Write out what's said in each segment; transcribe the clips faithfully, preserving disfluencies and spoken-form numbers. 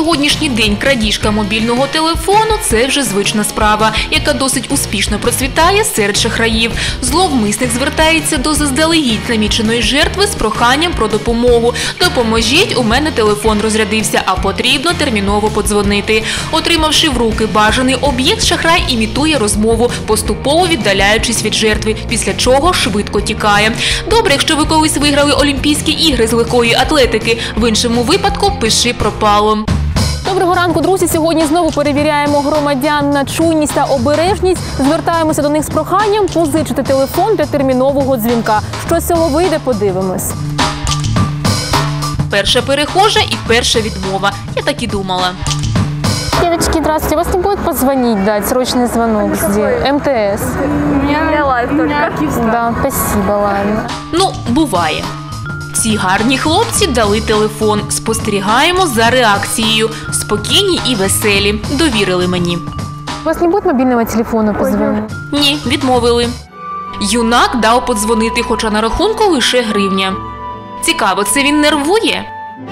сьогоднішній день крадіжка мобільного телефону – це вже звична справа, яка досить успішно процвітає серед шахраїв. Зловмисник звертається до заздалегідь наміченої жертви з проханням про допомогу. «Допоможіть, у мене телефон розрядився, а потрібно терміново подзвонити». Отримавши в руки бажаний об'єкт, шахрай імітує розмову, поступово віддаляючись від жертви, після чого швидко тікає. Добре, якщо ви колись виграли Олімпійські ігри з легкої атлетики. В іншому випадку пиши пропало. Доброго ранку, друзі! Сьогодні знову перевіряємо громадян на чуйність та обережність. Звертаємося до них з проханням позичити телефон для термінового дзвінка. Що з цього вийде, подивимось. Перша перехожа і перша відмова. Я так і думала. Девочки, здравствуйте. Вас не будет позвонить, дать срочный звонок? Где? МТС. У меня лайв только. Да, спасибо, ладно. Ну, буває. Ці гарні хлопці дали телефон. Спостерігаємо за реакцією. Спокійні і веселі. Довірили мені. У вас не будет мобильного телефона позвонить? Ні, відмовили. Юнак дав подзвонити, хоча на рахунку лише гривня. Цікаво, це він нервує?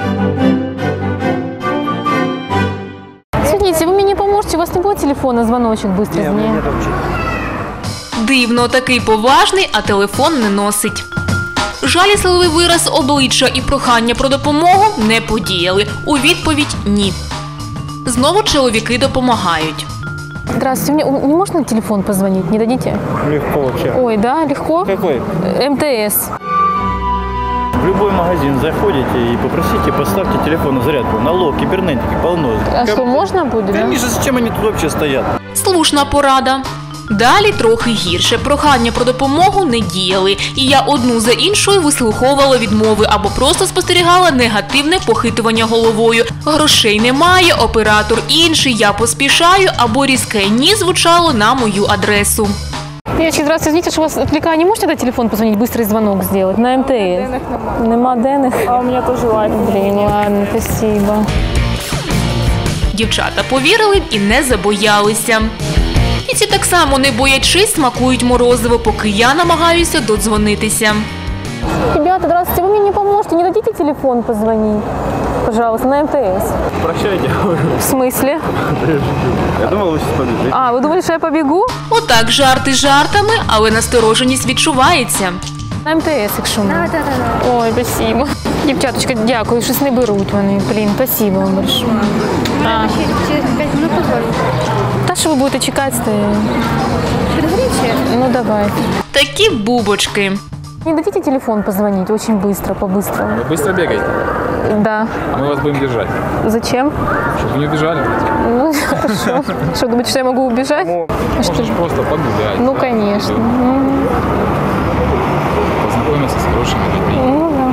Извините, вы мне не поможете? У вас не будет телефона, звоночек быстро звонит? Дивно, такий поважний, а телефон не носить. Жалісливий вираз обличчя і прохання про допомогу не подіяли. У відповідь – ні. Знову чоловіки допомагають. Здравствуйте, мне не можно на телефон позвонить? Не дадите? Легко вообще. Ой, да, легко? Какой? МТС. В любой магазин заходите и попросите, поставьте телефон на зарядку. Налог, кибернетики, полно. А что, можно будет, да? Конечно, зачем они тут вообще стоят? Слушна порада. Далі трохи гірше. Прохання про допомогу не діяли. І я одну за іншою вислуховувала відмови або просто спостерігала негативне похитування головою. Грошей немає, оператор інший, я поспішаю, або різке «ні» звучало на мою адресу. Девочки, здравствуйте, извините, что вас отвлекаю. Не можете дать телефон позвонить, быстрый звонок сделать? На МТС. Нема денег? А у меня тоже лайв. Блин, ладно, спасибо. Дівчата повірили і не забоялися. І ці так само не боячись смакують морозиво, поки я намагаюся додзвонитися. Ребята, здравствуйте, вы мне не поможете? Не дадите телефон позвонить? Пожалуйста, на МТС. Прощайте. В смысле? Я думал, вы сейчас побежите. А, вы думали, что я побегу? Отак жарти жартами, але настороженість відчувається. На МТС, якщо можна. Ой, спасибо. Дівчаточка, дякую, щось не беруть вони. Блін, спасибо вам большое. А. Через пять минут позвоню. Та що ви будете чекати? Предварите? Ну, давайте. Такі бубочки. Не дадите телефон позвонить? Очень быстро, по-быстрому. Вы быстро бегаете, Да. а мы вас будем держать, Зачем? чтобы вы не убежали. Ну, хорошо. Что, думаете, что я могу убежать? А что? Можешь просто погулять. Ну, конечно. Мгм. Познакомиться с хорошими людьми. Ну, да.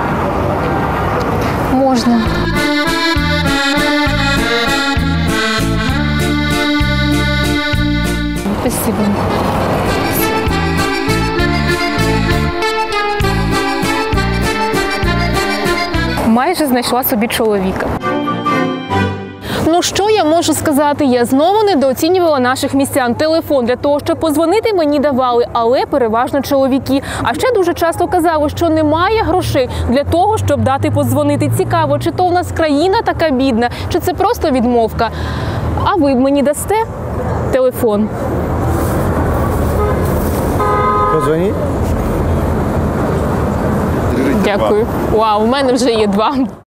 Можно. Спасибо. Майже знайшла собі чоловіка. Ну, що я можу сказати? Я знову недооцінювала наших містян. Телефон для того, щоб подзвонити, мені давали, але переважно чоловіки. А ще дуже часто казали, що немає грошей для того, щоб дати подзвонити. Цікаво, чи то у нас країна така бідна, чи це просто відмовка. А ви мені дасте телефон? Позвони. Дякую. Вау, у мене вже є два.